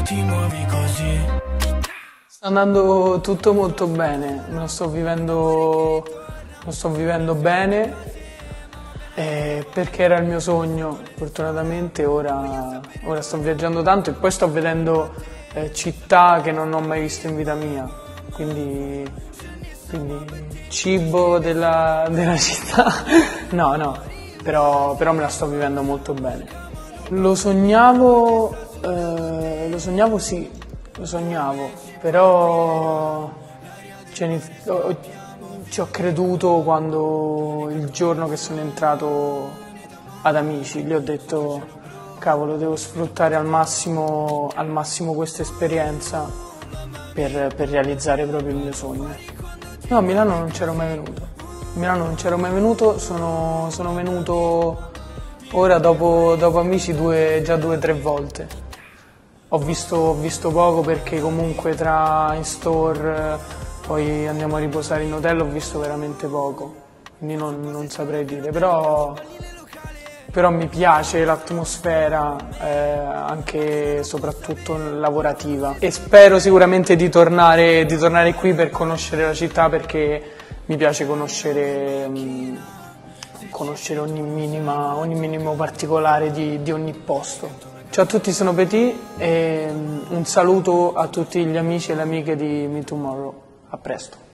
ti muovi così. Sta andando tutto molto bene, lo sto vivendo bene, perché era il mio sogno. Fortunatamente ora sto viaggiando tanto e poi sto vedendo città che non ho mai visto in vita mia, quindi cibo della città, no, però me la sto vivendo molto bene. Lo sognavo, sì, però ci ho creduto quando il giorno che sono entrato ad Amici, gli ho detto cavolo, devo sfruttare al massimo questa esperienza per realizzare proprio il mio sogno. No, a Milano non c'ero mai venuto, sono venuto ora dopo Amici già 2 o 3 volte. Ho visto poco perché comunque tra in store, poi andiamo a riposare in hotel, ho visto veramente poco, quindi non saprei dire, però mi piace l'atmosfera, anche e soprattutto lavorativa, e spero sicuramente di tornare qui per conoscere la città, perché mi piace conoscere ogni minimo particolare di ogni posto. Ciao a tutti, sono Petit e un saluto a tutti gli amici e le amiche di Me Tomorrow. A presto.